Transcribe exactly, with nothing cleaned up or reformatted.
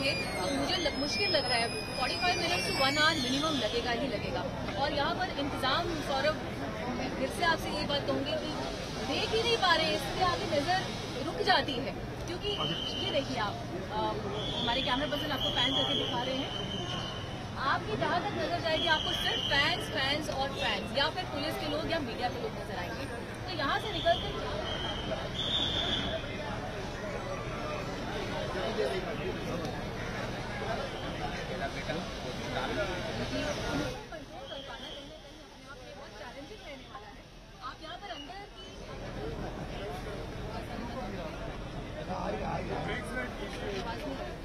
रहे तो मुझे लग, मुश्किल लग रहा है। पैंतालीस मिनट से वन आवर मिनिमम लगेगा ही लगेगा। और यहाँ पर इंतजाम, सौरभ फिर से आपसे ये बात कहूंगी कि देख ही नहीं पा रहे, इसलिए आपकी नजर रुक जाती है। क्योंकि ये देखिए आप, हमारे कैमरा पर्सन आपको पैन करके दिखा रहे हैं, आपकी जहां तक नजर जाएगी आपको सिर्फ फैंस फैंस और फैंस, या फिर पुलिस के लोग या मीडिया के लोग नजर आएंगे। तो यहाँ से निकलते आप यहाँ पर अंदर की